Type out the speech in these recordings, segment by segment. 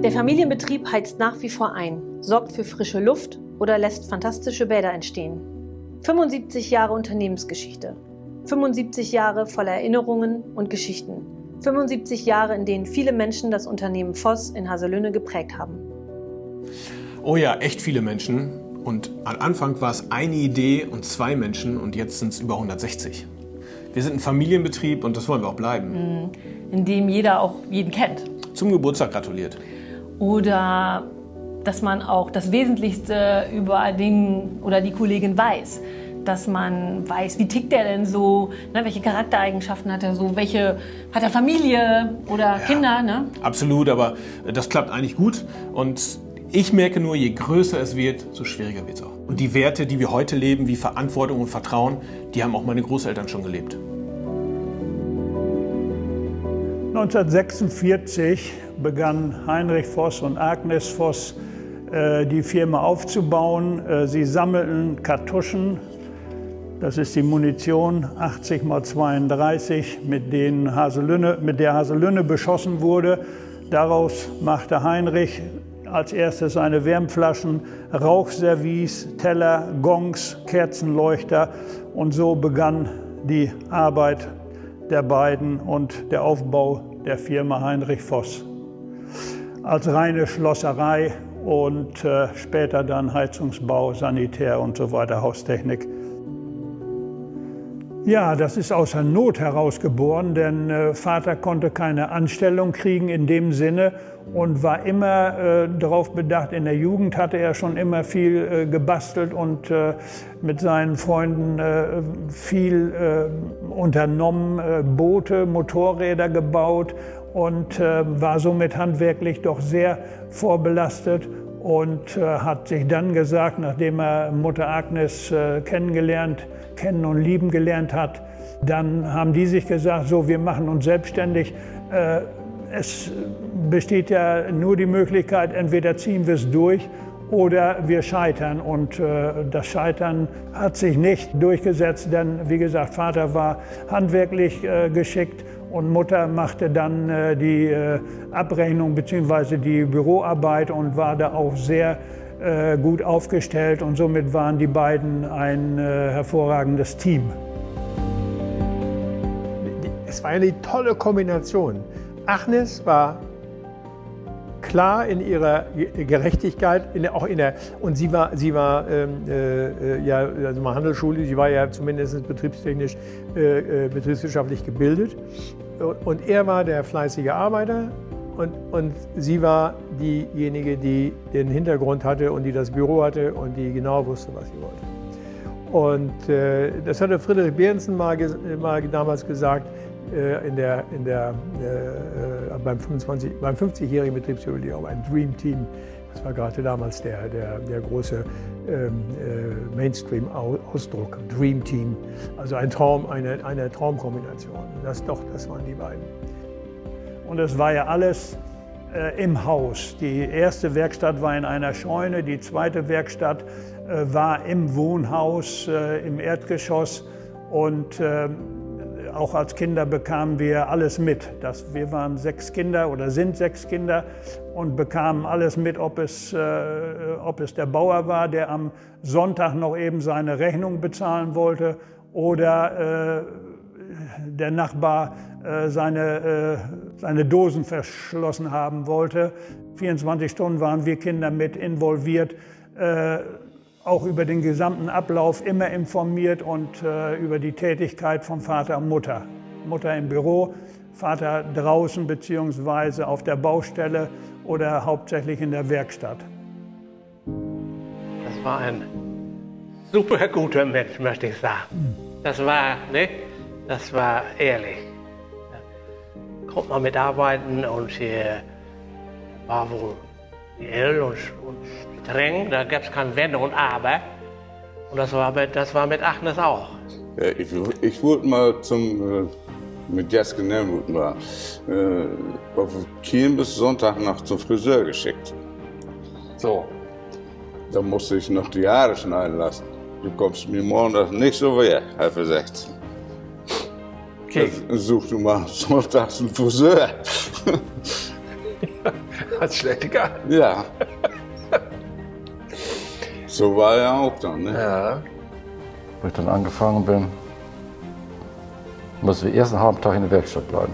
Der Familienbetrieb heizt nach wie vor ein, sorgt für frische Luft oder lässt fantastische Bäder entstehen. 75 Jahre Unternehmensgeschichte. 75 Jahre voller Erinnerungen und Geschichten. 75 Jahre, in denen viele Menschen das Unternehmen Voss in Haselünne geprägt haben. Oh ja, echt viele Menschen. Und am Anfang war es eine Idee und 2 Menschen und jetzt sind es über 160. Wir sind ein Familienbetrieb und das wollen wir auch bleiben. In dem jeder auch jeden kennt. Zum Geburtstag gratuliert. Oder dass man auch das Wesentlichste über den oder die Kollegin weiß. Dass man weiß, wie tickt der denn so, ne, welche Charaktereigenschaften hat er so, welche hat er Familie oder Kinder. Ne? Absolut, aber das klappt eigentlich gut. Und ich merke nur, je größer es wird, so schwieriger wird es auch. Und die Werte, die wir heute leben, wie Verantwortung und Vertrauen, die haben auch meine Großeltern schon gelebt. 1946 begann Heinrich Voss und Agnes Voss die Firma aufzubauen. Sie sammelten Kartuschen, das ist die Munition 80x32, mit der Haselünne beschossen wurde. Daraus machte Heinrich als erstes seine Wärmflaschen, Rauchservice, Teller, Gongs, Kerzenleuchter und so begann die Arbeit der beiden und der Aufbau der Firma Heinrich Voss. Als reine Schlosserei und später dann Heizungsbau, Sanitär und so weiter, Haustechnik. Ja, das ist aus der Not heraus geboren, denn Vater konnte keine Anstellung kriegen in dem Sinne und war immer darauf bedacht. In der Jugend hatte er schon immer viel gebastelt und mit seinen Freunden viel unternommen, Boote, Motorräder gebaut und war somit handwerklich doch sehr vorbelastet. Und hat sich dann gesagt, nachdem er Mutter Agnes kennen und lieben gelernt hat, dann haben die sich gesagt, so, wir machen uns selbstständig. Es besteht ja nur die Möglichkeit, entweder ziehen wir es durch oder wir scheitern. Und das Scheitern hat sich nicht durchgesetzt, denn wie gesagt, Vater war handwerklich geschickt. Und Mutter machte dann die Abrechnung bzw. die Büroarbeit und war da auch sehr gut aufgestellt. Und somit waren die beiden ein hervorragendes Team. Es war eine tolle Kombination. Agnes war klar in ihrer Gerechtigkeit, und sie war ja, also mal Handelsschule, sie war ja zumindest betriebstechnisch, betriebswirtschaftlich gebildet. Und er war der fleißige Arbeiter und sie war diejenige, die den Hintergrund hatte und die das Büro hatte und die genau wusste, was sie wollte. Und das hatte Friedrich Behrensen mal damals gesagt, beim 50-jährigen Betriebsjubiläum, ein Dream Team. Das war gerade damals der große Mainstream-Ausdruck, Dream Team. Also ein Traum, eine Traumkombination. Das waren die beiden. Und es war ja alles im Haus. Die erste Werkstatt war in einer Scheune, die zweite Werkstatt war im Wohnhaus, im Erdgeschoss. Und auch als Kinder bekamen wir alles mit. Wir waren 6 Kinder oder sind 6 Kinder und bekamen alles mit, ob es der Bauer war, der am Sonntag noch eben seine Rechnung bezahlen wollte oder der Nachbar seine Dosen verschlossen haben wollte. 24 Stunden waren wir Kinder mit involviert. Auch über den gesamten Ablauf immer informiert und über die Tätigkeit von Vater und Mutter. Mutter im Büro, Vater draußen bzw. auf der Baustelle oder hauptsächlich in der Werkstatt. Das war ein super guter Mensch, möchte ich sagen. Das war ehrlich. Da konnte man mitarbeiten und war wohl ill und streng, da gab es kein Wenn und Aber. Und das war mit Agnes auch. Ja, ich wurde mal mit Jeske Nelmut mal auf Kiel bis Sonntagnacht zum Friseur geschickt. So. Da musste ich noch die Haare schneiden lassen. Du kommst mir morgen das nicht so weh, 5:30. Okay. Such du mal sonntags einen Friseur. Hat's schlecht gehabt. Ja. So war er auch dann, ne? Ja. Wo ich dann angefangen bin, musste ich erst einen halben Tag in der Werkstatt bleiben.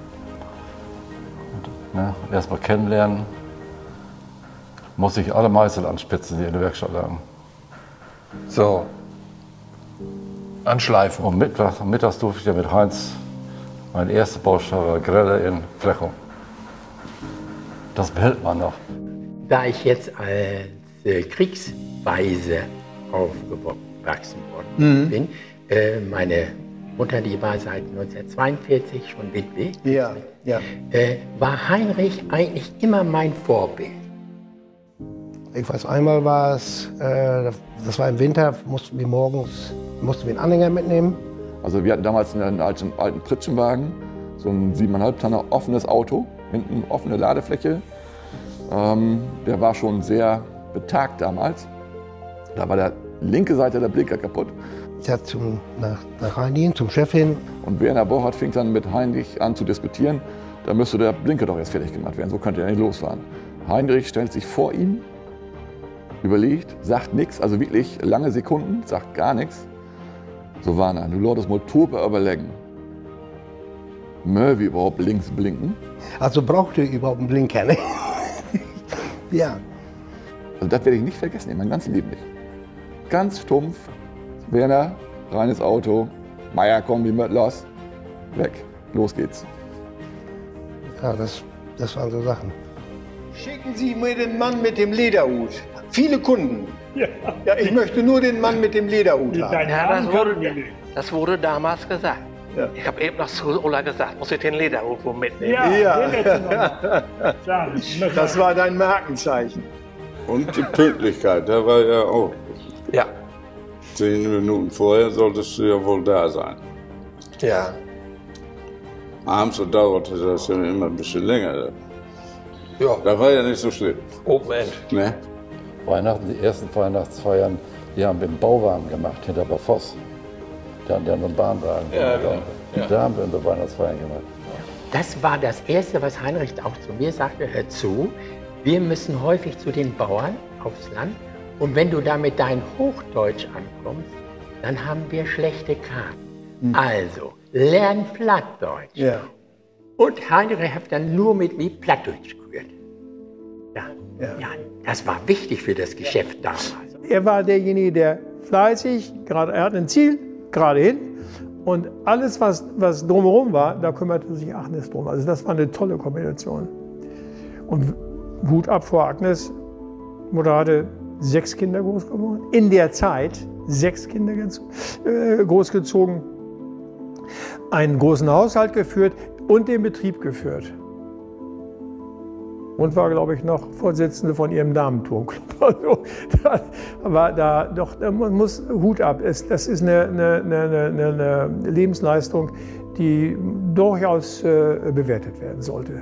Ne, erstmal kennenlernen, musste ich alle Meißel anspitzen, die in der Werkstatt lagen. So. Anschleifen. Und mittags durfte ich ja mit Heinz meine erste Baustelle Grelle in Flechung. Das behält man noch. Da ich jetzt als Kriegsweise aufgewachsen worden bin, meine Mutter, die war seit 1942 schon Witwe, Ja, ja. war Heinrich eigentlich immer mein Vorbild. Ich weiß, einmal war es, das war im Winter, mussten wir morgens einen Anhänger mitnehmen. Also wir hatten damals einen alten Pritschenwagen, so ein 7,5 Tonner offenes Auto, hinten offene Ladefläche. Der war schon sehr betagt damals. Da war der linke Seite der Blinker kaputt. Ich hatte nach Rhein zum Chef hin. Und Werner Borchardt fing dann mit Heinrich an zu diskutieren, da müsste der Blinker doch jetzt fertig gemacht werden, so könnte er nicht losfahren. Heinrich stellt sich vor ihn, überlegt, sagt nichts, also wirklich lange Sekunden, sagt gar nichts. So war er, du lässt das Motor überlegen. Mögen wir überhaupt links blinken? Also brauchte ich überhaupt einen Blinker, ne? Ja. Also das werde ich nicht vergessen, in meinem ganzen Leben nicht. Ganz stumpf, Werner, reines Auto, Meier Kombi mit los, weg, los geht's. Ja, das waren so Sachen. Schicken Sie mir den Mann mit dem Lederhut. Viele Kunden. Ja, ich möchte nur den Mann mit dem Lederhut haben. Ja, das wurde damals gesagt. Ja. Ich habe eben noch zu Ulla gesagt, muss ich den Lederhut wohl mitnehmen? Ja. Das war dein Markenzeichen. Und die Pünktlichkeit, da war ja auch. Ja. 10 Minuten vorher solltest du ja wohl da sein. Ja. Abends dauerte das ja immer ein bisschen länger. Ja. Da war ja nicht so schlimm. Open End. Ne? Weihnachten, die ersten Weihnachtsfeiern, die haben wir im Bauwagen gemacht, hinter Bad Voss. Da haben wir einen Bahnwagen. Ja, genau. Ja. Da haben wir unsere Weihnachtsfeiern gemacht. Das war das Erste, was Heinrich auch zu mir sagte, hör zu, wir müssen häufig zu den Bauern aufs Land und wenn du da mit deinem Hochdeutsch ankommst, dann haben wir schlechte Karten. Also, lern Plattdeutsch. Ja. Und Heinrich hat dann nur mit mir Plattdeutsch gehört. Ja, das war wichtig für das Geschäft damals. Er war derjenige, der fleißig, er hat ein Ziel, gerade hin. Und alles, was drumherum war, da kümmerte sich Agnes drum. Also das war eine tolle Kombination. Und Hut ab vor Agnes. Mutter hatte 6 Kinder großgezogen. In der Zeit 6 Kinder großgezogen. Einen großen Haushalt geführt und den Betrieb geführt. Und war, glaube ich, noch Vorsitzende von ihrem Damenturmclub. Also, man muss Hut ab. Das ist eine Lebensleistung, die durchaus bewertet werden sollte.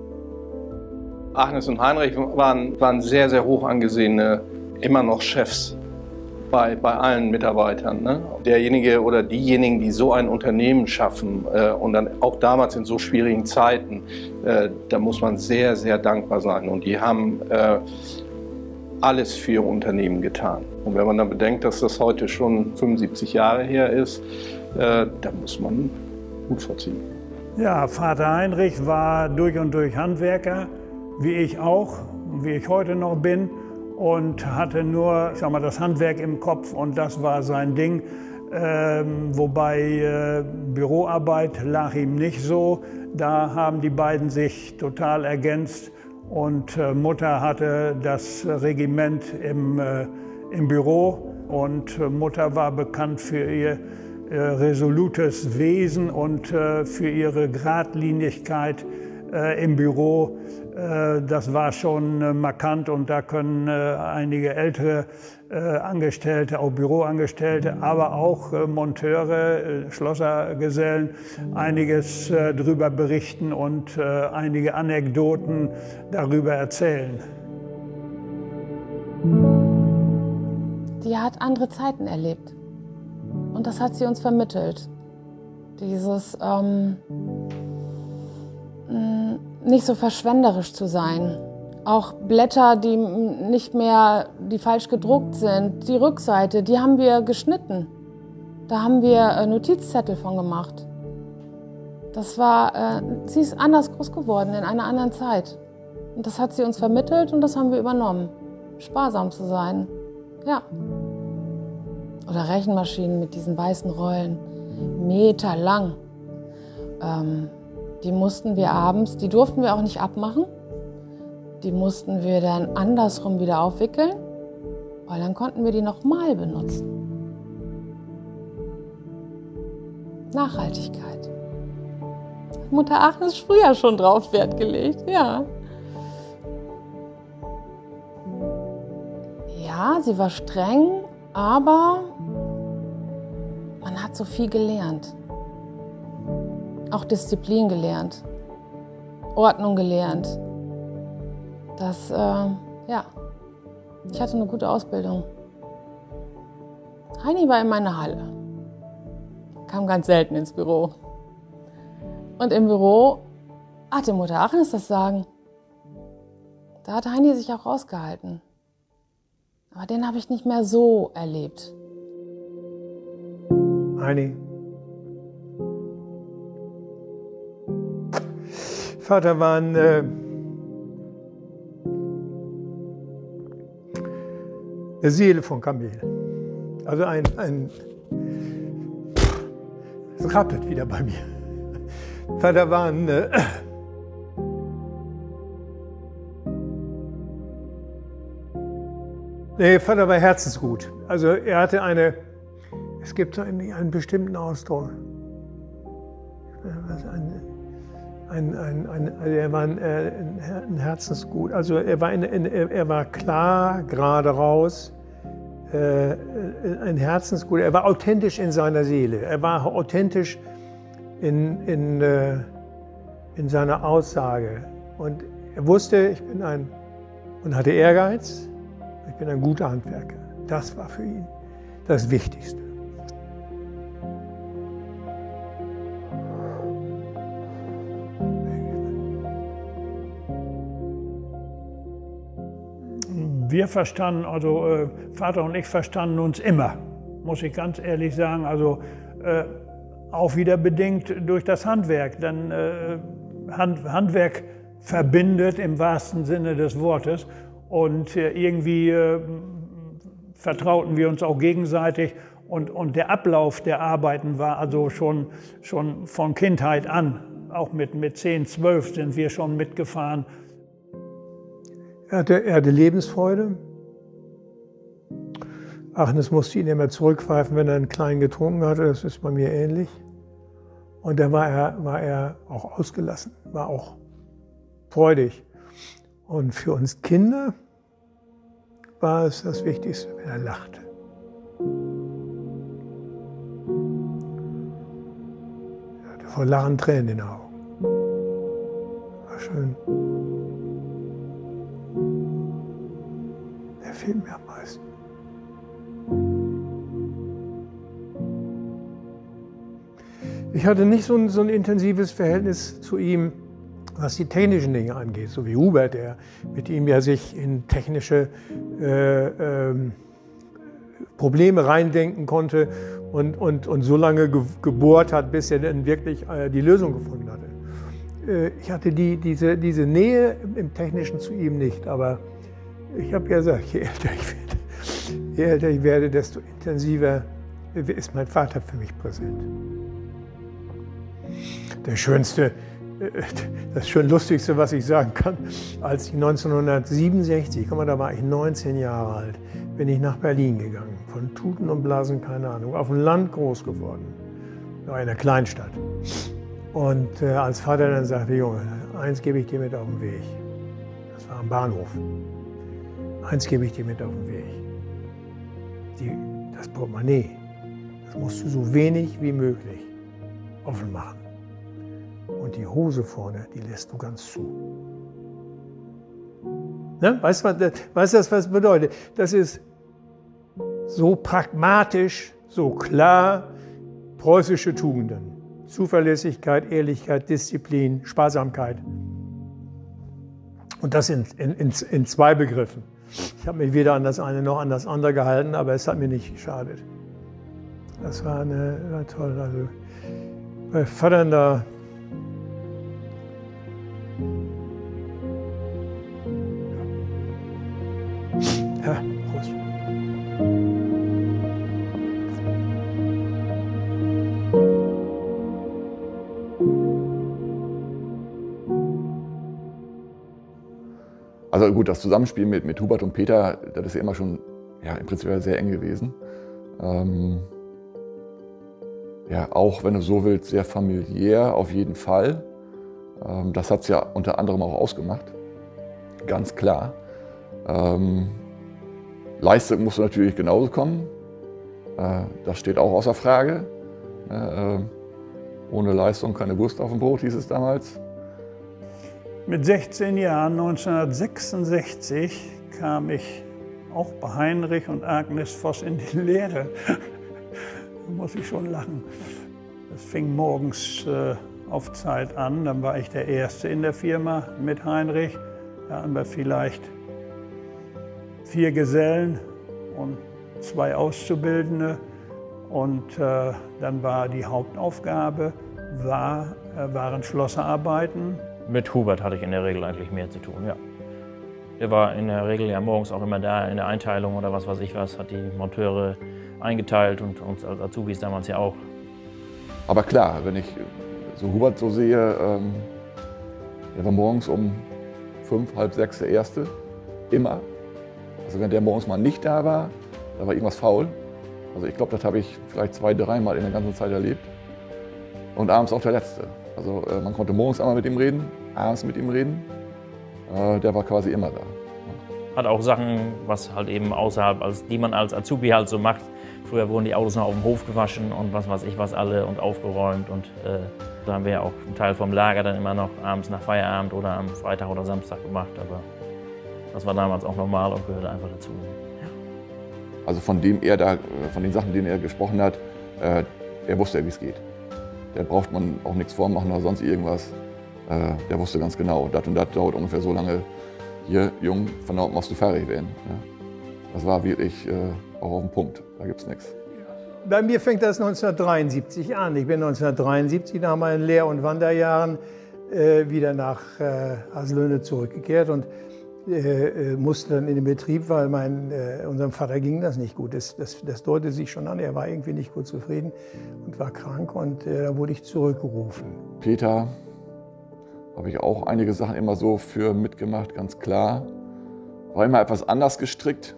Agnes und Heinrich waren sehr, sehr hoch angesehene, immer noch Chefs bei allen Mitarbeitern. Ne? Derjenige oder diejenigen, die so ein Unternehmen schaffen und dann auch damals in so schwierigen Zeiten, da muss man sehr, sehr dankbar sein. Und die haben alles für ihr Unternehmen getan. Und wenn man dann bedenkt, dass das heute schon 75 Jahre her ist, da muss man Hut vorziehen. Ja, Vater Heinrich war durch und durch Handwerker, wie ich auch, wie ich heute noch bin. Und hatte nur, ich sag mal, das Handwerk im Kopf und das war sein Ding. Wobei Büroarbeit lag ihm nicht so. Da haben die beiden sich total ergänzt und Mutter hatte das Regiment im Büro und Mutter war bekannt für ihr resolutes Wesen und für ihre Geradlinigkeit im Büro. Das war schon markant und da können einige ältere Angestellte, auch Büroangestellte, aber auch Monteure, Schlossergesellen einiges darüber berichten und einige Anekdoten darüber erzählen. Die hat andere Zeiten erlebt und das hat sie uns vermittelt. Dieses nicht so verschwenderisch zu sein. Auch Blätter, die nicht mehr, die falsch gedruckt sind, die Rückseite, die haben wir geschnitten. Da haben wir Notizzettel von gemacht. Das war, sie ist anders groß geworden, in einer anderen Zeit. Und das hat sie uns vermittelt und das haben wir übernommen. Sparsam zu sein, ja. Oder Rechenmaschinen mit diesen weißen Rollen, meterlang. Die mussten wir abends, die durften wir auch nicht abmachen. Die mussten wir dann andersrum wieder aufwickeln, weil dann konnten wir die nochmal benutzen. Nachhaltigkeit. Mutter Agnes früher schon drauf Wert gelegt, ja. Ja, sie war streng, aber man hat so viel gelernt. Auch Disziplin gelernt, Ordnung gelernt. Das, ja, ich hatte eine gute Ausbildung. Heini war in meiner Halle, kam ganz selten ins Büro. Und im Büro hatte Mutter Agnes das Sagen. Da hat Heini sich auch rausgehalten. Aber den habe ich nicht mehr so erlebt. Heini. Vater war eine Seele von Kamel. Also es rappelt wieder bei mir. Vater war ein Vater war herzensgut. Also er hatte es gibt so einen bestimmten Ausdruck. Er war ein Herzensgut. Also er war klar, gerade raus, ein Herzensgut. Er war authentisch in seiner Seele. Er war authentisch in seiner Aussage. Und er wusste, und hatte Ehrgeiz, ich bin ein guter Handwerker. Das war für ihn das Wichtigste. Wir verstanden, also Vater und ich verstanden uns immer, muss ich ganz ehrlich sagen. Also auch wieder bedingt durch das Handwerk. Denn Handwerk verbindet im wahrsten Sinne des Wortes. Und irgendwie vertrauten wir uns auch gegenseitig. Und der Ablauf der Arbeiten war also schon von Kindheit an. Auch mit 10, 12 sind wir schon mitgefahren. Er hatte Lebensfreude. Agnes musste ihn immer zurückpfeifen, wenn er einen kleinen getrunken hatte. Das ist bei mir ähnlich. Und da war er auch ausgelassen, war auch freudig. Und für uns Kinder war es das Wichtigste, wenn er lachte. Er hatte vor Lachen Tränen in den Augen. War schön. Der fehlt mir am meisten. Ich hatte nicht so ein intensives Verhältnis zu ihm, was die technischen Dinge angeht, so wie Hubert, der mit ihm ja sich in technische Probleme reindenken konnte und so lange gebohrt hat, bis er dann wirklich die Lösung gefunden hatte. Ich hatte diese Nähe im Technischen zu ihm nicht, aber ich habe ja gesagt, je älter ich werde, desto intensiver ist mein Vater für mich präsent. Das schön Lustigste, was ich sagen kann, als ich 1967, guck mal, da war ich 19 Jahre alt, bin ich nach Berlin gegangen. Von Tuten und Blasen, keine Ahnung, auf dem Land groß geworden, in einer Kleinstadt. Und als Vater dann sagte, Junge, eins gebe ich dir mit auf den Weg. Das war am Bahnhof. Eins gebe ich dir mit auf den Weg. Das Portemonnaie, das musst du so wenig wie möglich offen machen. Und die Hose vorne, die lässt du ganz zu. Ne? Weißt du, was das bedeutet? Das ist so pragmatisch, so klar, preußische Tugenden. Zuverlässigkeit, Ehrlichkeit, Disziplin, Sparsamkeit. Und das in zwei Begriffen. Ich habe mich weder an das eine noch an das andere gehalten, aber es hat mir nicht geschadet. Das war toll. Also bei Vater da. Ja, Prost. Also gut, das Zusammenspiel mit Hubert und Peter, das ist ja immer schon im Prinzip sehr eng gewesen. Ja, auch wenn du so willst, sehr familiär auf jeden Fall. Das hat es ja unter anderem auch ausgemacht, ganz klar. Leistung musste natürlich genauso kommen, das steht auch außer Frage. Ohne Leistung keine Wurst auf dem Brot, hieß es damals. Mit 16 Jahren, 1966, kam ich auch bei Heinrich und Agnes Voss in die Lehre. Da muss ich schon lachen. Das fing morgens auf Zeit an, dann war ich der Erste in der Firma mit Heinrich. Da hatten wir vielleicht 4 Gesellen und 2 Auszubildende. Und dann war die Hauptaufgabe, waren Schlosserarbeiten. Mit Hubert hatte ich in der Regel eigentlich mehr zu tun, ja. Der war in der Regel ja morgens auch immer da in der Einteilung oder was weiß ich was, hat die Monteure eingeteilt und uns als Azubis damals ja auch. Aber klar, wenn ich so Hubert so sehe, der war morgens um 5, halb 6 der Erste, immer. Also wenn der morgens mal nicht da war irgendwas faul. Also ich glaube, das habe ich vielleicht 2, 3 Mal in der ganzen Zeit erlebt. Und abends auch der Letzte. Also man konnte morgens einmal mit ihm reden, abends mit ihm reden. Der war quasi immer da. Hat auch Sachen, was halt eben außerhalb, die man als Azubi halt so macht. Früher wurden die Autos noch auf dem Hof gewaschen und was weiß ich was alle und aufgeräumt. Und da haben wir ja auch einen Teil vom Lager dann immer noch abends nach Feierabend oder am Freitag oder Samstag gemacht. Aber das war damals auch normal und gehörte einfach dazu. Ja. Also von den Sachen, denen er gesprochen hat, er wusste ja, wie es geht. Da braucht man auch nichts vormachen oder sonst irgendwas. Der wusste ganz genau, das und das dauert ungefähr so lange. Hier, Jung, von da musst du fertig werden. Ja. Das war wirklich auch auf den Punkt, da gibt es nichts. Bei mir fängt das 1973 an. Ich bin 1973 nach meinen Lehr- und Wanderjahren wieder nach Haselünne zurückgekehrt und musste dann in den Betrieb, weil unserem Vater ging das nicht gut. Das deutete sich schon an, er war irgendwie nicht gut zufrieden und war krank und da wurde ich zurückgerufen. Peter habe ich auch einige Sachen immer so für mitgemacht, ganz klar. War immer etwas anders gestrickt.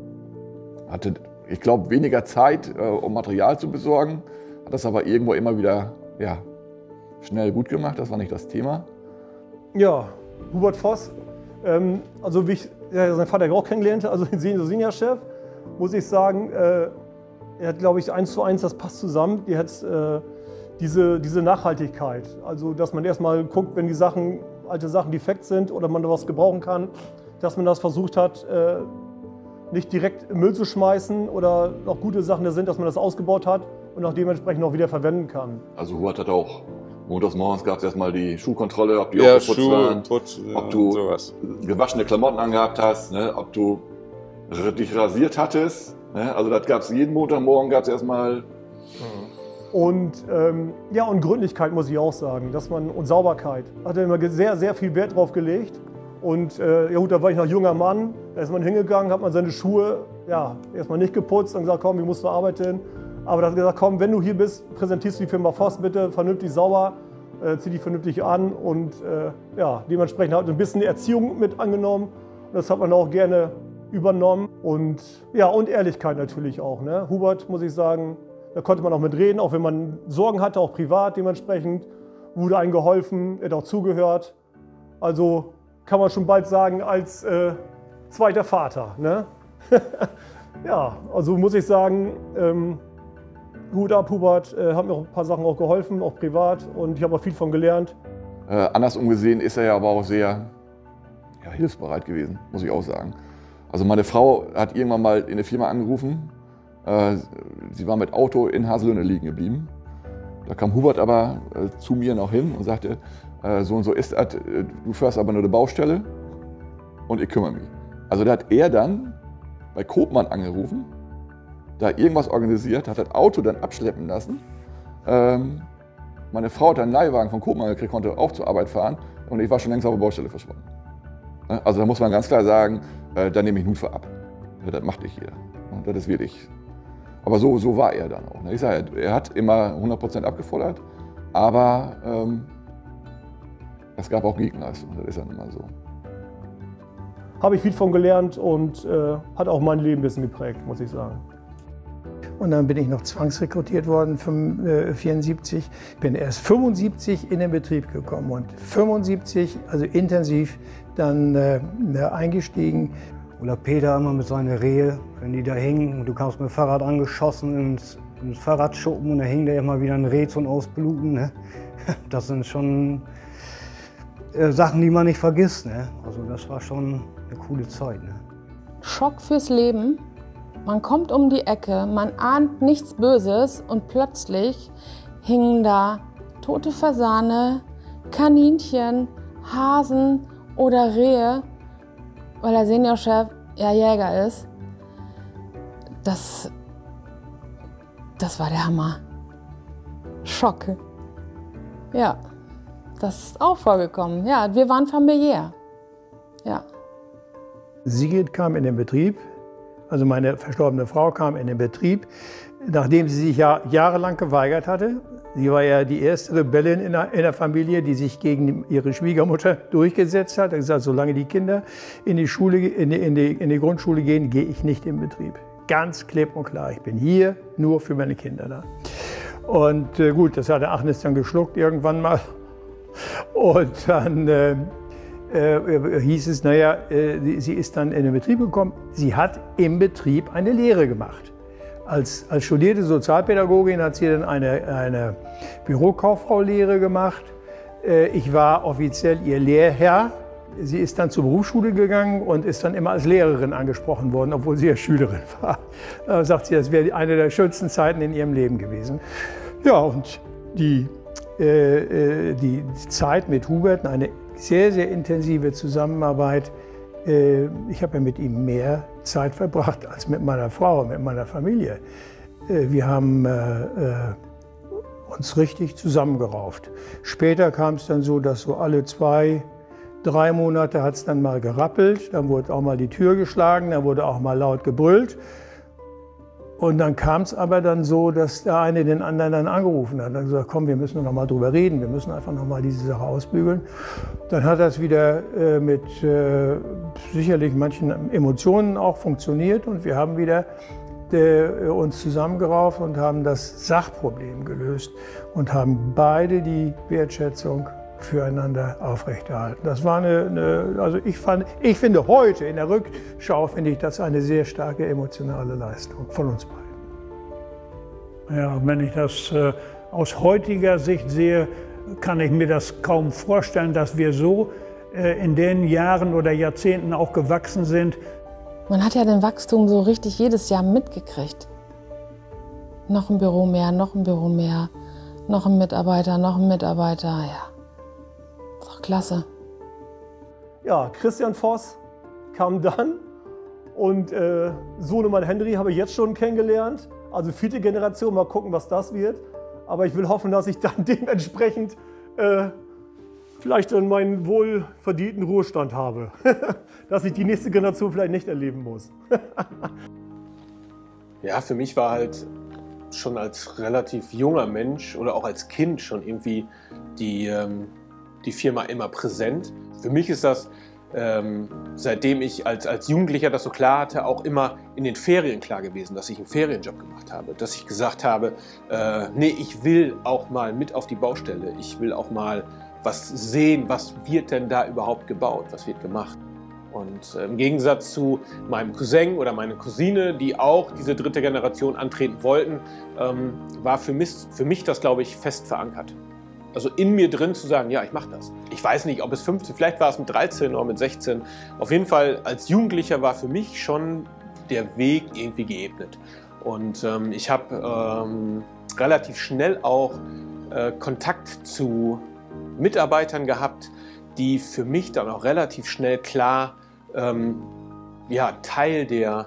Hatte, ich glaube, weniger Zeit, um Material zu besorgen. Hat das aber irgendwo immer wieder schnell gut gemacht. Das war nicht das Thema. Ja, Hubert Voss. Also wie ich seinen Vater auch kennenlernte, also den Seniorchef, muss ich sagen, er hat, glaube ich, 1:1, das passt zusammen. Die hat diese Nachhaltigkeit. Also, dass man erstmal guckt, wenn die alte Sachen defekt sind oder man da was gebrauchen kann, dass man das versucht hat, nicht direkt im Müll zu schmeißen oder noch gute Sachen da sind, dass man das ausgebaut hat und auch dementsprechend noch wieder verwenden kann. Also Hubert hat auch, montags morgens gab es erstmal die Schuhkontrolle, ob die auch geputzt waren, ob du gewaschene Klamotten angehabt hast, ne, ob du dich rasiert hattest. Ne, also das gab es jeden Montagmorgen, gab es erstmal. Und und Gründlichkeit muss ich auch sagen, und Sauberkeit. Hat er immer sehr, sehr viel Wert drauf gelegt. Und da war ich noch junger Mann, da ist man hingegangen, hat man seine Schuhe erstmal nicht geputzt und gesagt, komm, wie musst du arbeiten? Aber da hat er gesagt, komm, wenn du hier bist, präsentierst du die Firma Voss bitte vernünftig sauber, zieh die vernünftig an und dementsprechend hat er ein bisschen Erziehung mit angenommen. Und das hat man auch gerne übernommen. Und Ehrlichkeit natürlich auch. Ne? Hubert, muss ich sagen, da konnte man auch mit reden, auch wenn man Sorgen hatte, auch privat dementsprechend, wurde einem geholfen, er hat auch zugehört. Also kann man schon bald sagen, als zweiter Vater. Ne? Ja, also muss ich sagen, Hut ab, Hubert, hat mir auch ein paar Sachen auch geholfen, auch privat, und ich habe auch viel von gelernt. Andersrum gesehen ist er ja aber auch sehr hilfsbereit gewesen, muss ich auch sagen. Also meine Frau hat irgendwann mal in der Firma angerufen, sie war mit Auto in Haselünne liegen geblieben. Da kam Hubert aber zu mir noch hin und sagte, so und so ist das, du fährst aber nur eine Baustelle, und ich kümmere mich. Also da hat er dann bei Koopmann angerufen, da irgendwas organisiert, hat das Auto dann abschleppen lassen. Meine Frau hat einen Leihwagen von Koopmann gekriegt, konnte auch zur Arbeit fahren und ich war schon längst auf der Baustelle verschwunden. Also da muss man ganz klar sagen, da nehme ich Mut für ab. Das macht nicht jeder. Und das ist wirklich. Aber so war er dann auch. Ich sage, er hat immer 100% abgefordert, aber es gab auch Gegenleistungen, das ist dann immer so. Habe ich viel von gelernt und hat auch mein Leben ein bisschen geprägt, muss ich sagen. Und dann bin ich noch zwangsrekrutiert worden, 1974. Bin erst 75 in den Betrieb gekommen und 75, also intensiv, dann eingestiegen. Oder Peter immer mit seinen Rehe, wenn die da hingen und du kamst mit dem Fahrrad angeschossen ins Fahrradschuppen und da hing da immer wieder ein Reh zum Ausbluten. Ne? Das sind schon Sachen, die man nicht vergisst. Ne? Also das war schon eine coole Zeit. Ne? Schock fürs Leben. Man kommt um die Ecke, man ahnt nichts Böses und plötzlich hingen da tote Fasane, Kaninchen, Hasen oder Rehe, weil der Seniorchef ja Jäger ist. Das war der Hammer. Schock. Ja, das ist auch vorgekommen. Ja, wir waren familiär. Ja. Sigrid kam in den Betrieb. Also meine verstorbene Frau kam in den Betrieb, nachdem sie sich ja jahrelang geweigert hatte. Sie war ja die erste Rebellin in der Familie, die sich gegen ihre Schwiegermutter durchgesetzt hat. Er hat gesagt, solange die Kinder in die Grundschule gehen, gehe ich nicht in den Betrieb. Ganz klipp und klar, ich bin hier nur für meine Kinder da. Und gut, das hat der Agnes dann geschluckt irgendwann mal. Und dann hieß es, naja, sie ist dann in den Betrieb gekommen. Sie hat im Betrieb eine Lehre gemacht. Als studierte Sozialpädagogin hat sie dann eine Bürokauffrau-Lehre gemacht. Ich war offiziell ihr Lehrherr. Sie ist dann zur Berufsschule gegangen und ist dann immer als Lehrerin angesprochen worden, obwohl sie ja Schülerin war. Da sagt sie, das wäre eine der schönsten Zeiten in ihrem Leben gewesen. Ja, und die Zeit mit Hubert, eine sehr, sehr intensive Zusammenarbeit. Ich habe ja mit ihm mehr Zeit verbracht als mit meiner Frau, mit meiner Familie. Wir haben uns richtig zusammengerauft. Später kam es dann so, dass so alle 2, 3 Monate hat es dann mal gerappelt, dann wurde auch mal die Tür geschlagen, dann wurde auch mal laut gebrüllt. Und dann kam es aber dann so, dass der eine den anderen dann angerufen hat. Dann gesagt, komm, wir müssen noch mal drüber reden, wir müssen einfach noch mal diese Sache ausbügeln. Dann hat das wieder mit sicherlich manchen Emotionen auch funktioniert und wir haben wieder uns zusammengerauft und haben das Sachproblem gelöst und haben beide die Wertschätzung füreinander aufrechterhalten. Das war also ich finde heute in der Rückschau finde ich das eine sehr starke emotionale Leistung von uns beiden. Ja, wenn ich das aus heutiger Sicht sehe, kann ich mir das kaum vorstellen, dass wir so in den Jahren oder Jahrzehnten auch gewachsen sind. Man hat ja den Wachstum so richtig jedes Jahr mitgekriegt. Noch ein Büro mehr, noch ein Büro mehr, noch ein Mitarbeiter, ja. Ist doch klasse. Ja, Christian Voss kam dann und Sohnemann Henry habe ich jetzt schon kennengelernt. Also 4. Generation, mal gucken, was das wird. Aber ich will hoffen, dass ich dann dementsprechend vielleicht dann meinen wohlverdienten Ruhestand habe. Dass ich die nächste Generation vielleicht nicht erleben muss. Ja, für mich war halt schon als relativ junger Mensch oder auch als Kind schon irgendwie die Firma immer präsent. Für mich ist das, seitdem ich als Jugendlicher das so klar hatte, auch immer in den Ferien klar gewesen, dass ich einen Ferienjob gemacht habe. Dass ich gesagt habe, nee, ich will auch mal mit auf die Baustelle. Ich will auch mal was sehen, was wird denn da überhaupt gebaut, was wird gemacht. Und im Gegensatz zu meinem Cousin oder meiner Cousine, die auch diese 3. Generation antreten wollten, war für mich das, glaube ich, fest verankert. Also in mir drin zu sagen, ja, ich mache das. Ich weiß nicht, ob es 15, vielleicht war es mit 13 oder mit 16. Auf jeden Fall als Jugendlicher war für mich schon der Weg irgendwie geebnet. Und ich habe relativ schnell auch Kontakt zu Mitarbeitern gehabt, die für mich dann auch relativ schnell klar ja, Teil der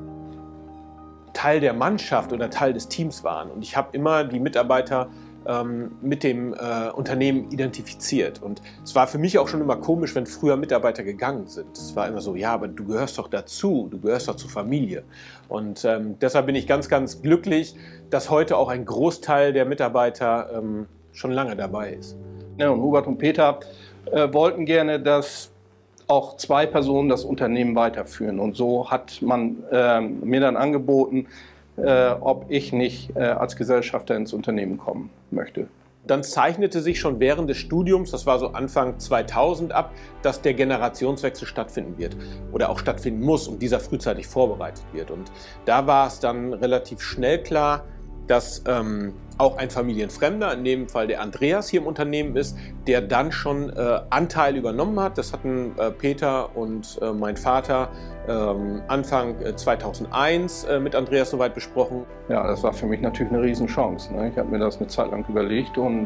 Mannschaft oder Teil des Teams waren. Und ich habe immer die Mitarbeiter mit dem Unternehmen identifiziert. Und es war für mich auch schon immer komisch, wenn früher Mitarbeiter gegangen sind. Es war immer so, ja, aber du gehörst doch dazu, du gehörst doch zur Familie. Und deshalb bin ich ganz, ganz glücklich, dass heute auch ein Großteil der Mitarbeiter schon lange dabei ist. Ja, und Hubert und Peter wollten gerne, dass auch zwei Personen das Unternehmen weiterführen. Und so hat man mir dann angeboten, ob ich nicht als Gesellschafter ins Unternehmen kommen möchte. Dann zeichnete sich schon während des Studiums, das war so Anfang 2000 ab, dass der Generationswechsel stattfinden wird oder auch stattfinden muss und dieser frühzeitig vorbereitet wird. Und da war es dann relativ schnell klar, dass auch ein Familienfremder, in dem Fall der Andreas hier im Unternehmen ist, der dann schon Anteil übernommen hat. Das hatten Peter und mein Vater Anfang 2001 mit Andreas soweit besprochen. Ja, das war für mich natürlich eine Riesenchance, ne? Ich habe mir das eine Zeit lang überlegt und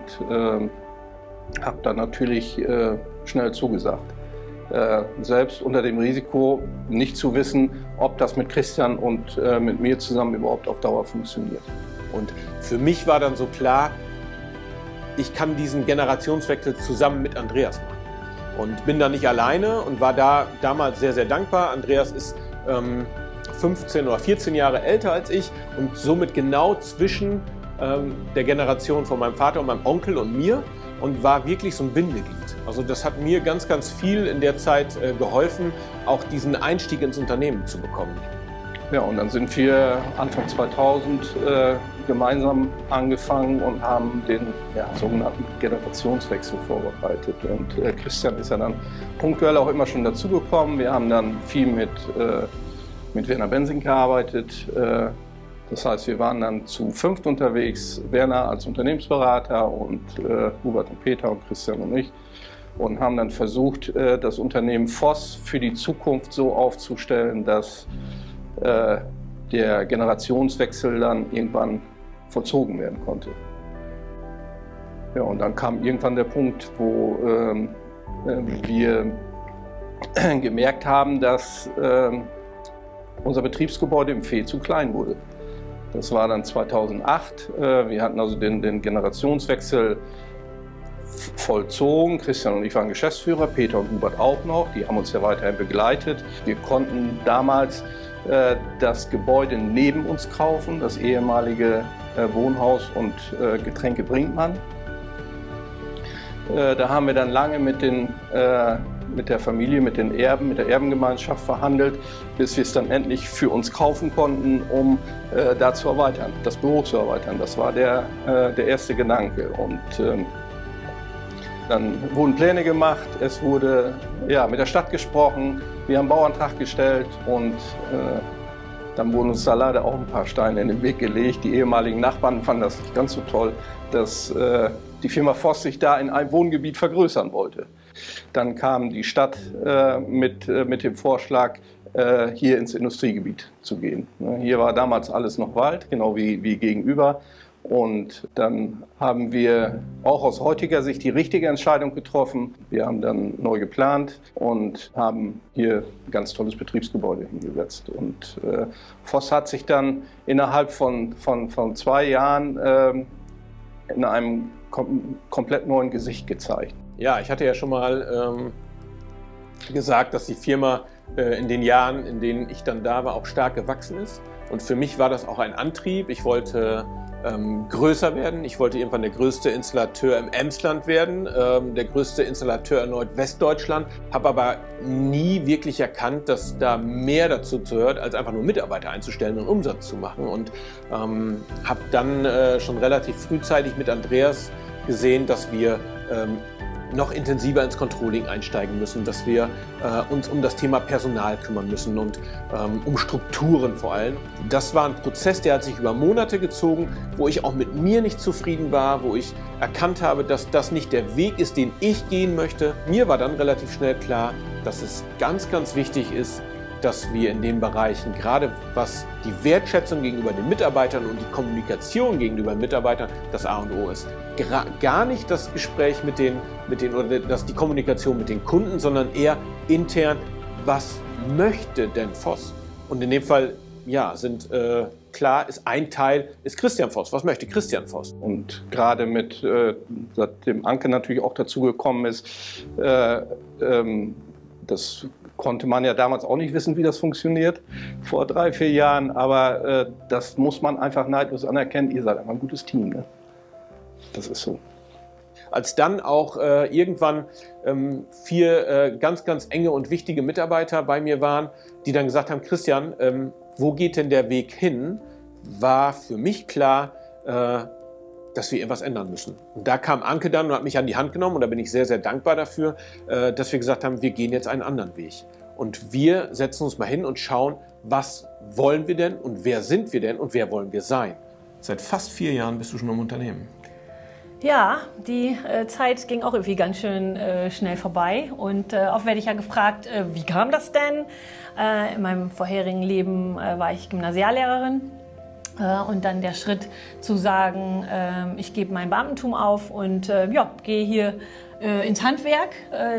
habe dann natürlich schnell zugesagt. Selbst unter dem Risiko, nicht zu wissen, ob das mit Christian und mit mir zusammen überhaupt auf Dauer funktioniert. Und für mich war dann so klar, ich kann diesen Generationswechsel zusammen mit Andreas machen. Und bin da nicht alleine und war da damals sehr, sehr dankbar. Andreas ist 15 oder 14 Jahre älter als ich und somit genau zwischen der Generation von meinem Vater und meinem Onkel und mir und war wirklich so ein Bindeglied. Also das hat mir ganz, ganz viel in der Zeit geholfen, auch diesen Einstieg ins Unternehmen zu bekommen. Ja, und dann sind wir Anfang 2000 gemeinsam angefangen und haben den sogenannten Generationswechsel vorbereitet. Und Christian ist ja dann punktuell auch immer schon dazugekommen. Wir haben dann viel mit Werner Bensing gearbeitet. Das heißt, wir waren dann zu 5 unterwegs, Werner als Unternehmensberater und Hubert und Peter und Christian und ich. Und haben dann versucht, das Unternehmen Voss für die Zukunft so aufzustellen, dass der Generationswechsel dann irgendwann vollzogen werden konnte. Ja, und dann kam irgendwann der Punkt, wo wir gemerkt haben, dass unser Betriebsgebäude im Fee zu klein wurde. Das war dann 2008. Wir hatten also den Generationswechsel vollzogen. Christian und ich waren Geschäftsführer, Peter und Hubert auch noch. Die haben uns ja weiterhin begleitet. Wir konnten damals das Gebäude neben uns kaufen, das ehemalige Wohnhaus und Getränke Brinkmann. Da haben wir dann lange mit der Familie, mit den Erben, mit der Erbengemeinschaft verhandelt, bis wir es dann endlich für uns kaufen konnten, um da zu erweitern, das Büro zu erweitern. Das war der erste Gedanke. Und dann wurden Pläne gemacht, es wurde mit der Stadt gesprochen, wir haben einen Bauantrag gestellt und dann wurden uns da leider auch ein paar Steine in den Weg gelegt. Die ehemaligen Nachbarn fanden das nicht ganz so toll, dass die Firma Voss sich da in einem Wohngebiet vergrößern wollte. Dann kam die Stadt mit dem Vorschlag, hier ins Industriegebiet zu gehen. Hier war damals alles noch Wald, genau wie gegenüber. Und dann haben wir auch aus heutiger Sicht die richtige Entscheidung getroffen. Wir haben dann neu geplant und haben hier ein ganz tolles Betriebsgebäude hingesetzt. Und Voss hat sich dann innerhalb von 2 Jahren in einem komplett neuen Gesicht gezeigt. Ja, ich hatte ja schon mal gesagt, dass die Firma in den Jahren, in denen ich dann da war, auch stark gewachsen ist. Und für mich war das auch ein Antrieb. Ich wollte größer werden. Ich wollte irgendwann der größte Installateur im Emsland werden, der größte Installateur in Nordwestdeutschland, habe aber nie wirklich erkannt, dass da mehr dazu gehört, als einfach nur Mitarbeiter einzustellen und Umsatz zu machen. Und habe dann schon relativ frühzeitig mit Andreas gesehen, dass wir noch intensiver ins Controlling einsteigen müssen, dass wir uns um das Thema Personal kümmern müssen und um Strukturen vor allem. Das war ein Prozess, der hat sich über Monate gezogen, wo ich auch mit mir nicht zufrieden war, wo ich erkannt habe, dass das nicht der Weg ist, den ich gehen möchte. Mir war dann relativ schnell klar, dass es ganz, ganz wichtig ist, dass wir in den Bereichen, gerade was die Wertschätzung gegenüber den Mitarbeitern und die Kommunikation gegenüber den Mitarbeitern das A und O ist. Gar nicht das Gespräch mit den oder die Kommunikation mit den Kunden, sondern eher intern, was möchte denn Voss? Und in dem Fall, ja, sind klar, ist ein Teil, ist Christian Voss. Was möchte Christian Voss? Und gerade mit, seitdem Anke natürlich auch dazugekommen ist, das konnte man ja damals auch nicht wissen, wie das funktioniert, vor 3, 4 Jahren. Aber das muss man einfach neidlos anerkennen. Ihr seid einfach ein gutes Team. Ne? Das ist so. Als dann auch irgendwann 4 ganz, ganz enge und wichtige Mitarbeiter bei mir waren, die dann gesagt haben, Christian, wo geht denn der Weg hin, war für mich klar, dass wir irgendwas ändern müssen. Und da kam Anke dann und hat mich an die Hand genommen und da bin ich sehr, sehr dankbar dafür, dass wir gesagt haben, wir gehen jetzt einen anderen Weg. Und wir setzen uns mal hin und schauen, was wollen wir denn und wer sind wir denn und wer wollen wir sein. Seit fast 4 Jahren bist du schon im Unternehmen. Ja, die Zeit ging auch irgendwie ganz schön schnell vorbei und oft werde ich ja gefragt, wie kam das denn? In meinem vorherigen Leben war ich Gymnasiallehrerin und dann der Schritt zu sagen, ich gebe mein Beamtentum auf und ja, gehe hier ins Handwerk.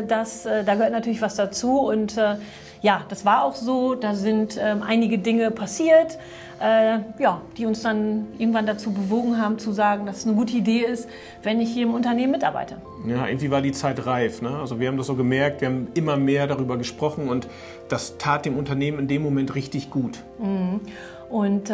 Da gehört natürlich was dazu und ja, das war auch so, da sind einige Dinge passiert, ja, die uns dann irgendwann dazu bewogen haben zu sagen, dass es eine gute Idee ist, wenn ich hier im Unternehmen mitarbeite. Ja, irgendwie war die Zeit reif. Ne? Also wir haben das so gemerkt, wir haben immer mehr darüber gesprochen und das tat dem Unternehmen in dem Moment richtig gut. Mhm. Und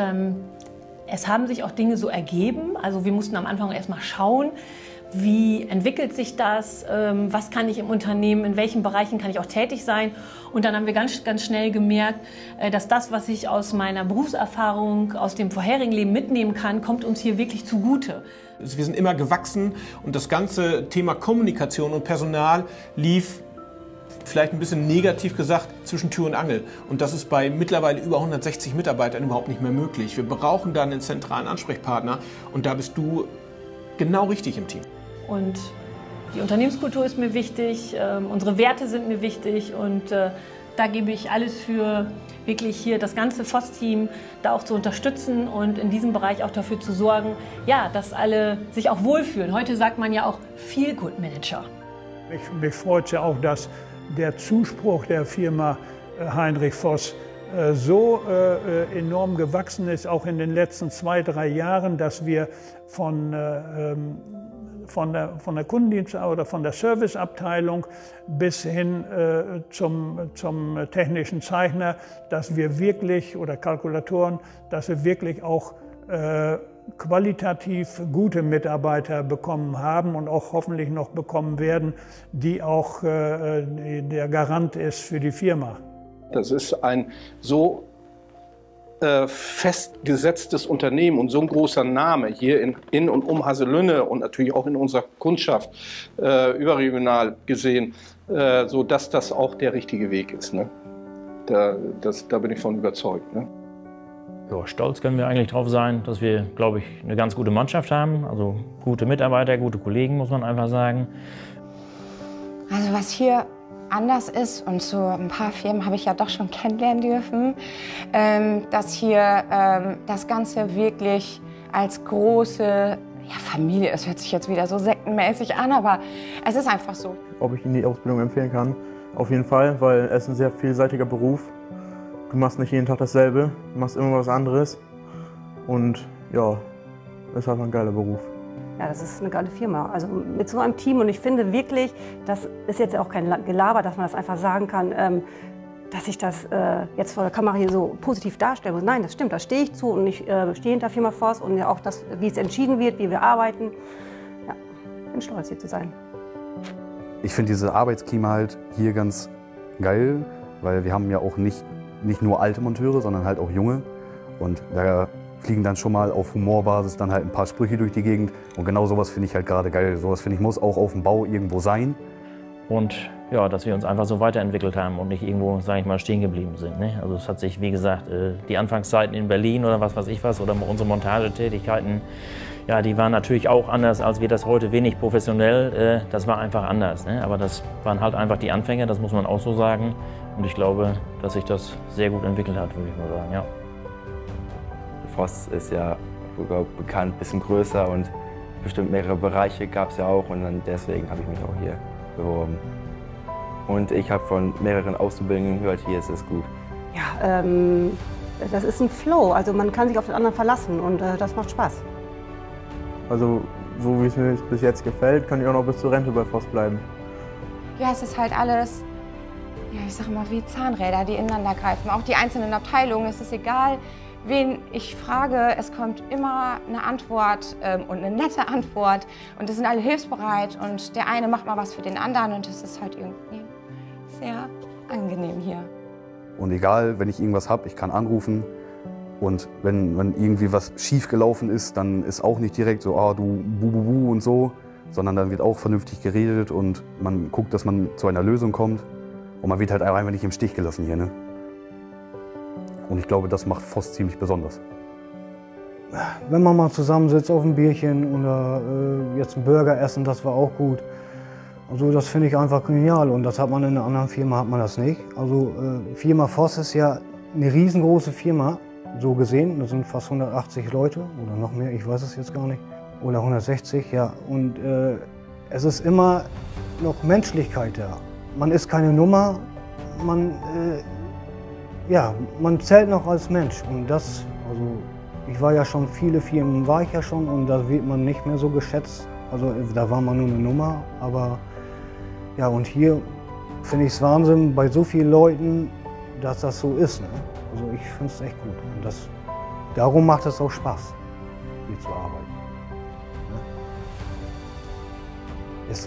es haben sich auch Dinge so ergeben. Also wir mussten am Anfang erstmal schauen, wie entwickelt sich das, was kann ich im Unternehmen, in welchen Bereichen kann ich auch tätig sein. Und dann haben wir ganz, ganz schnell gemerkt, dass das, was ich aus meiner Berufserfahrung, aus dem vorherigen Leben mitnehmen kann, kommt uns hier wirklich zugute. Wir sind immer gewachsen und das ganze Thema Kommunikation und Personal lief, vielleicht ein bisschen negativ gesagt, zwischen Tür und Angel. Und das ist bei mittlerweile über 160 Mitarbeitern überhaupt nicht mehr möglich. Wir brauchen da einen zentralen Ansprechpartner und da bist du genau richtig im Team. Und die Unternehmenskultur ist mir wichtig, unsere Werte sind mir wichtig und da gebe ich alles für, wirklich hier das ganze Voss-Team da auch zu unterstützen und in diesem Bereich auch dafür zu sorgen, ja, dass alle sich auch wohlfühlen. Heute sagt man ja auch Feel-Good-Manager. Mich freut ja auch, dass der Zuspruch der Firma Heinrich Voss so enorm gewachsen ist, auch in den letzten 2, 3 Jahren, dass wir von der Kundendienst- oder von der Serviceabteilung bis hin zum technischen Zeichner, dass wir wirklich, oder Kalkulatoren, dass wir wirklich auch qualitativ gute Mitarbeiter bekommen haben und auch hoffentlich noch bekommen werden, die auch der Garant ist für die Firma. Das ist ein so festgesetztes Unternehmen und so ein großer Name hier in und um Haselünne und natürlich auch in unserer Kundschaft überregional gesehen, so dass das auch der richtige Weg ist. Ne? Da bin ich von überzeugt. Ne? Ja, stolz können wir eigentlich drauf sein, dass wir, glaube ich, eine ganz gute Mannschaft haben. Also gute Mitarbeiter, gute Kollegen, muss man einfach sagen. Also was hier anders ist, und so ein paar Firmen habe ich ja doch schon kennenlernen dürfen, dass hier das Ganze wirklich als große Familie, es hört sich jetzt wieder so sektenmäßig an, aber es ist einfach so. Ob ich Ihnen die Ausbildung empfehlen kann? Auf jeden Fall, weil es ein sehr vielseitiger Beruf. Du machst nicht jeden Tag dasselbe, du machst immer was anderes und ja, es ist einfach ein geiler Beruf. Ja, das ist eine geile Firma. Also mit so einem Team, und ich finde wirklich, das ist jetzt auch kein Gelaber, dass man das einfach sagen kann, dass ich das jetzt vor der Kamera hier so positiv darstellen muss. Nein, das stimmt, da stehe ich zu und ich stehe hinter Firma Voss und ja auch das, wie es entschieden wird, wie wir arbeiten. Ja, bin stolz hier zu sein. Ich finde dieses Arbeitsklima halt hier ganz geil, weil wir haben ja auch nicht nur alte Monteure, sondern halt auch junge. Und da fliegen dann schon mal auf Humorbasis dann halt ein paar Sprüche durch die Gegend. Und genau sowas finde ich halt gerade geil. Sowas finde ich muss auch auf dem Bau irgendwo sein. Und ja, dass wir uns einfach so weiterentwickelt haben und nicht irgendwo, sage ich mal, stehen geblieben sind. Ne? Also es hat sich, wie gesagt, die Anfangszeiten in Berlin oder was weiß ich was oder unsere Montagetätigkeiten, ja, die waren natürlich auch anders, als wir das heute, wenig professionell. Das war einfach anders. Ne? Aber das waren halt einfach die Anfänge, das muss man auch so sagen. Und ich glaube, dass sich das sehr gut entwickelt hat, würde ich mal sagen, ja. Voss ist ja sogar bekannt, ein bisschen größer und bestimmt mehrere Bereiche gab es ja auch und dann deswegen habe ich mich auch hier beworben. Und ich habe von mehreren Auszubildenden gehört, hier ist es gut. Ja, das ist ein Flow. Also man kann sich auf den anderen verlassen und das macht Spaß. Also so wie es mir bis jetzt gefällt, kann ich auch noch bis zur Rente bei Voss bleiben. Ja, es ist halt alles, ja, ich sag mal, wie Zahnräder, die ineinander greifen. Auch die einzelnen Abteilungen, es ist egal, wen ich frage, es kommt immer eine Antwort und eine nette Antwort. Und es sind alle hilfsbereit und der eine macht mal was für den anderen und es ist halt irgendwie sehr angenehm hier. Und egal, wenn ich irgendwas habe, ich kann anrufen. Und wenn irgendwie was schief gelaufen ist, dann ist auch nicht direkt so, ah, du bu und so, sondern dann wird auch vernünftig geredet und man guckt, dass man zu einer Lösung kommt. Und man wird halt einfach nicht im Stich gelassen hier, ne? Und ich glaube, das macht Voss ziemlich besonders. Wenn man mal zusammensitzt auf ein Bierchen oder jetzt einen Burger essen, das war auch gut. Also das finde ich einfach genial und das hat man in einer anderen Firma hat man das nicht. Also Firma Voss ist ja eine riesengroße Firma, so gesehen. Das sind fast 180 Leute oder noch mehr, ich weiß es jetzt gar nicht. Oder 160, ja. Und es ist immer noch Menschlichkeit da. Man ist keine Nummer, man zählt noch als Mensch. Und das, also ich war ja schon, viele Firmen war ich ja schon und da wird man nicht mehr so geschätzt. Also da war man nur eine Nummer, aber ja, und hier finde ich es Wahnsinn bei so vielen Leuten, dass das so ist. Ne? Also ich finde es echt gut. Und darum macht es auch Spaß, hier zu arbeiten. Ne? Ist so.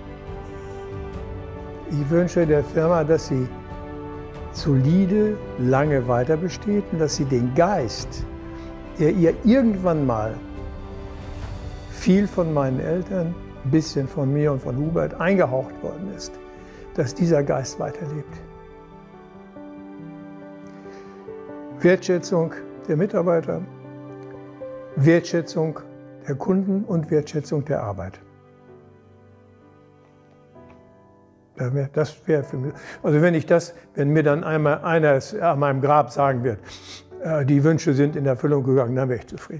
Ich wünsche der Firma, dass sie solide, lange weiter besteht und dass sie den Geist, der ihr irgendwann mal viel von meinen Eltern, ein bisschen von mir und von Hubert eingehaucht worden ist, dass dieser Geist weiterlebt. Wertschätzung der Mitarbeiter, Wertschätzung der Kunden und Wertschätzung der Arbeit. Das wäre für mich, also wenn mir dann einmal einer an meinem Grab sagen wird, die Wünsche sind in Erfüllung gegangen, dann wäre ich zufrieden.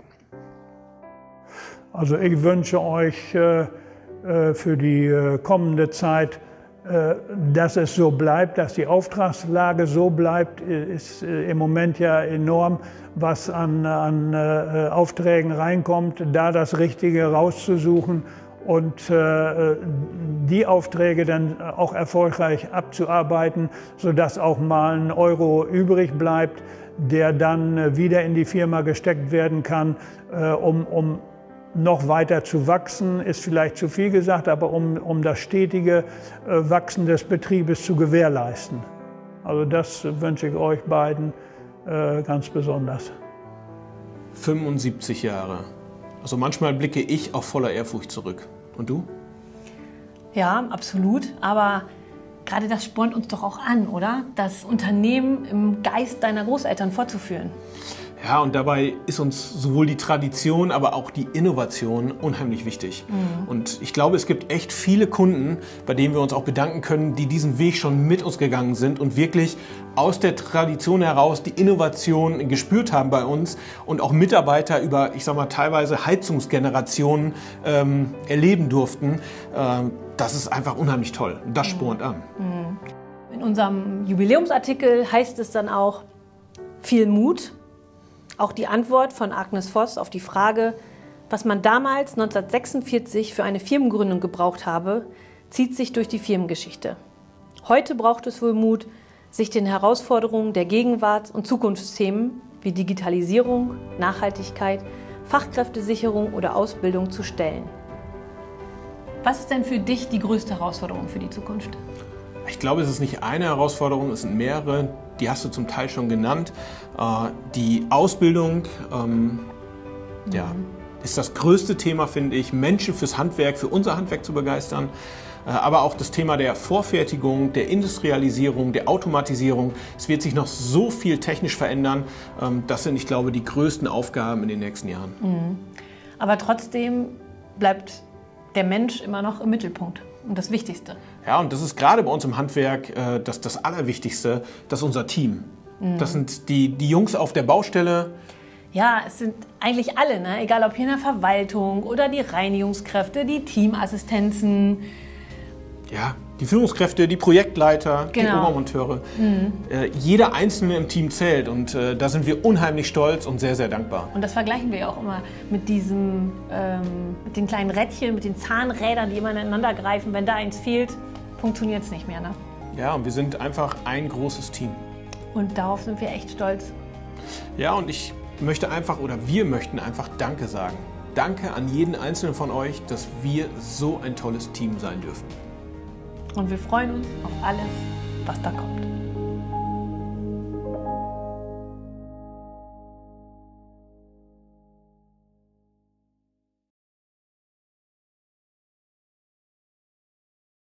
Also ich wünsche euch für die kommende Zeit, dass es so bleibt, dass die Auftragslage so bleibt, ist im Moment ja enorm, was an Aufträgen reinkommt, da das Richtige rauszusuchen und die Aufträge dann auch erfolgreich abzuarbeiten, sodass auch mal ein Euro übrig bleibt, der dann wieder in die Firma gesteckt werden kann, um noch weiter zu wachsen, ist vielleicht zu viel gesagt, aber um das stetige Wachsen des Betriebes zu gewährleisten. Also das wünsche ich euch beiden ganz besonders. 75 Jahre. Also manchmal blicke ich auch voller Ehrfurcht zurück. Und du? Ja, absolut. Aber gerade das spornt uns doch auch an, oder? Das Unternehmen im Geist deiner Großeltern fortzuführen. Ja, und dabei ist uns sowohl die Tradition, aber auch die Innovation unheimlich wichtig. Mhm. Und ich glaube, es gibt echt viele Kunden, bei denen wir uns auch bedanken können, die diesen Weg schon mit uns gegangen sind und wirklich aus der Tradition heraus die Innovation gespürt haben bei uns und auch Mitarbeiter über, ich sag mal, teilweise Heizungsgenerationen erleben durften. Das ist einfach unheimlich toll. Das spornt an. In unserem Jubiläumsartikel heißt es dann auch, viel Mut. Auch die Antwort von Agnes Voss auf die Frage, was man damals 1946 für eine Firmengründung gebraucht habe, zieht sich durch die Firmengeschichte. Heute braucht es wohl Mut, sich den Herausforderungen der Gegenwarts- und Zukunftsthemen wie Digitalisierung, Nachhaltigkeit, Fachkräftesicherung oder Ausbildung zu stellen. Was ist denn für dich die größte Herausforderung für die Zukunft? Ich glaube, es ist nicht eine Herausforderung, es sind mehrere. Die hast du zum Teil schon genannt. Die Ausbildung ist das größte Thema, finde ich, Menschen fürs Handwerk, für unser Handwerk zu begeistern. Aber auch das Thema der Vorfertigung, der Industrialisierung, der Automatisierung. Es wird sich noch so viel technisch verändern. Das sind, ich glaube, die größten Aufgaben in den nächsten Jahren. Mhm. Aber trotzdem bleibt der Mensch immer noch im Mittelpunkt. Und das Wichtigste. Ja, und das ist gerade bei uns im Handwerk das Allerwichtigste, das ist unser Team. Mhm. Das sind die Jungs auf der Baustelle. Ja, es sind eigentlich alle, ne? Egal ob hier in der Verwaltung oder die Reinigungskräfte, die Teamassistenzen. Ja, Die Führungskräfte, die Projektleiter, die Genau. Obermonteure. Jeder Einzelne im Team zählt und da sind wir unheimlich stolz und sehr, sehr dankbar. Und das vergleichen wir ja auch immer mit diesem, mit den kleinen Rädchen, mit den Zahnrädern, die immer ineinander greifen. Wenn da eins fehlt, funktioniert es nicht mehr. Ne? Ja, und wir sind einfach ein großes Team. Und darauf sind wir echt stolz. Ja, und wir möchten einfach Danke sagen. Danke an jeden Einzelnen von euch, dass wir so ein tolles Team sein dürfen. Und wir freuen uns auf alles, was da kommt.